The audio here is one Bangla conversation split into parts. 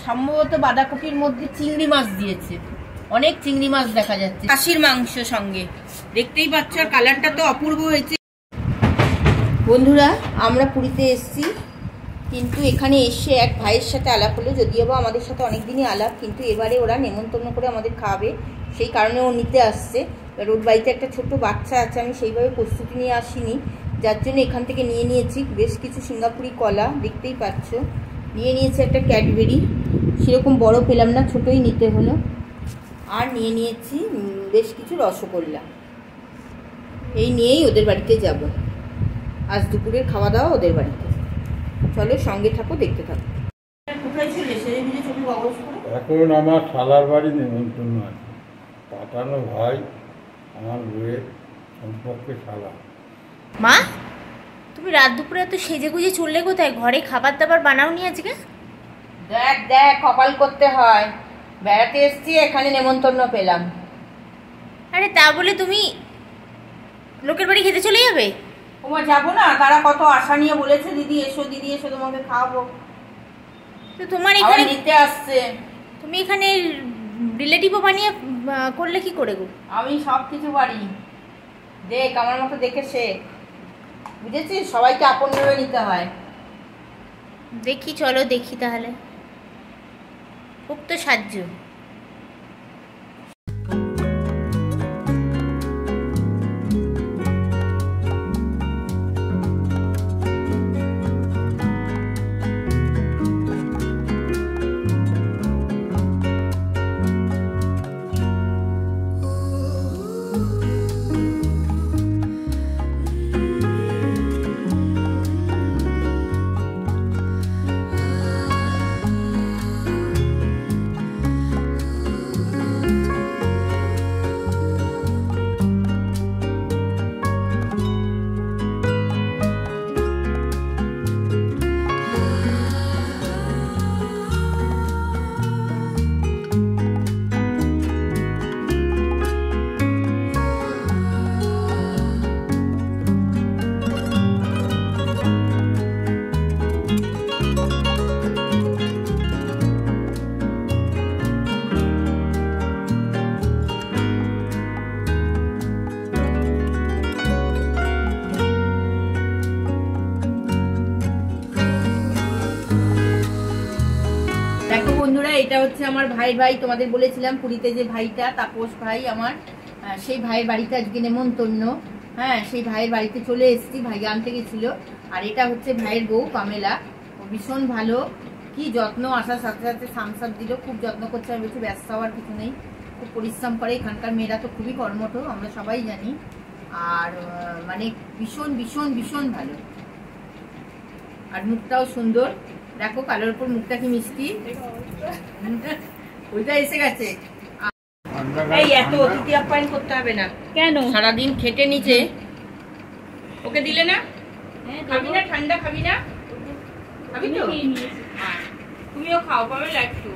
সম্ভবত বাঁধাকপির মধ্যে চিংড়ি মাছ দিয়েছে, অনেক চিংড়ি মাছ দেখা যাচ্ছে খাসির মাংস সঙ্গে, দেখতেই পাচ্ছ। আর কালারটা তো অপূর্ব হয়েছে। বন্ধুরা, আমরা পুরীতে এসেছি, কিন্তু এখানে এসে এক ভাইয়ের সাথে আলাপ হলো, যদিও বা আমাদের সাথে অনেকদিনই আলাপ, কিন্তু এবারে ওরা নেমন্তন্ন করে আমাদের খাওয়াবে, সেই কারণে ও নিতে আসছে। এবার ওর বাড়িতে একটা ছোট্ট বাচ্চা আছে, আমি সেইভাবে প্রস্তুতি নিয়ে আসিনি, যার জন্য এখান থেকে নিয়ে নিয়েছি বেশ কিছু সিঙ্গাপুরি কলা, দেখতেই পাচ্ছ, নিয়ে নিয়েছি একটা ক্যাডবেরি, সেরকম বড় পেলাম না, ছোটোই নিতে হলো। আর নিয়ে নিয়েছি বেশ কিছু রসগোল্লা। এই নিয়েই ওদের বাড়িতে যাব, আজ দুপুরের খাওয়া দাওয়া ওদের বাড়িতে। চলো সঙ্গে থাকো, দেখতে থাকো। কোথায় ছিল এখন আমার শালার বাড়ি নেমন্তন্ন আছে, পাঠানো ভাই আমার বউয়ের সম্পর্কে শালা। মা, তুমি রাত দুপুরে তো সেজে গুজে চললে কোথায়? ঘরে খাবার দাবার বানাওনি আজকে? দেখ দেখ, কপাল করতে হয়, বেড়াতে এসছি, এখানে নেমন্তন্ন পেলাম। আরে তা বলে তুমি লোকের বাড়ি খেতে চলে যাবে? ওমা যাবো না, তারা কত আশা নিয়ে বলেছে দিদি এসো, দিদি এসো, তোমাকে খাওয়াবো। তো তোমার এখানে নিতে আসছে, তুমি এখানে রিলেটিভও বানিয়ে করলে কি করে গো? আমি সব কিছু পারি, দেখ আমার মতো দেখে সে, বুঝেছিস? সবাইকে আপন ভেবে নিতে হয়। দেখি, চলো দেখি তাহলে, খুব তো সাহায্য। বন্ধুরা, এটা হচ্ছে আমার ভাইয়ের ভাই, তোমাদের বলেছিলাম পুরীতে যে ভাইটা তাপস ভাই আমার, সেই ভাইয়ের বাড়িতে আজকে নেমন্তন্ন। হ্যাঁ, সেই ভাইয়ের বাড়িতে চলে এসেছি, ভাই আনতে গেছিল। আর এটা হচ্ছে ভাইয়ের বউ পামেলা, ও ভীষণ ভালো, কি যত্ন, আসার সাথে সাথে সামসাপ দিল, খুব যত্ন করছে। আর বেশি ব্যস্ত হওয়ার কিছু নেই, খুব পরিশ্রম করে। এখানকার মেয়েরা তো খুবই কর্মঠ, আমরা সবাই জানি। আর মানে ভীষণ ভীষণ ভীষণ ভালো, আর মুখটাও সুন্দর, দেখো কালোর উপর মুখটা কি মিষ্টি, ওইটা এসে গেছে। এই এত অতিথি আপ্যায়ন করতে হবে না, কেন? সারাদিন খেটে নিচে, ওকে দিলে না? খাবি না? ঠান্ডা খাবি না? খাবি তো? তুমিও খাও, পাবে একটু।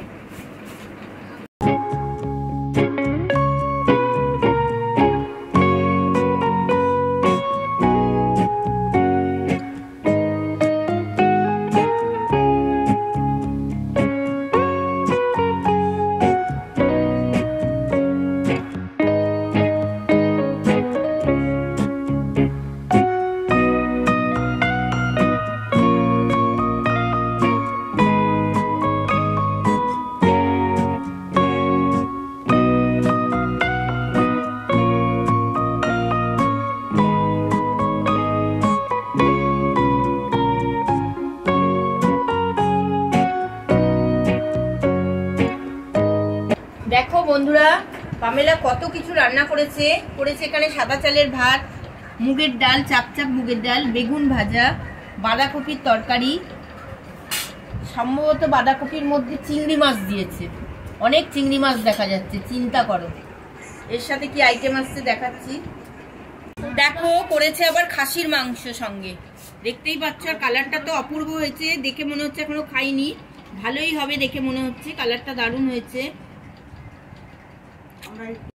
দেখো বন্ধুরা, পামেলা কত কিছু রান্না করেছে। এখানে সাদা চালের ভাত, মুগের ডাল, চাপচাপ মুগের ডাল, বেগুন ভাজা, বাঁধাকপির তরকারি, সম্ভবত বাঁধাকপির মধ্যে চিংড়ি মাছ দিয়েছে, অনেক চিংড়ি মাছ দেখা যাচ্ছে, চিন্তা করো। এর সাথে কি আইটেম আসছে দেখাচ্ছি। দেখো করেছে আবার খাসির মাংস সঙ্গে, দেখতেই পাচ্ছ। আর কালারটা তো অপূর্ব হয়েছে, দেখে মনে হচ্ছে এখনো খাইনি, ভালোই হবে দেখে মনে হচ্ছে, কালারটা দারুণ হয়েছে।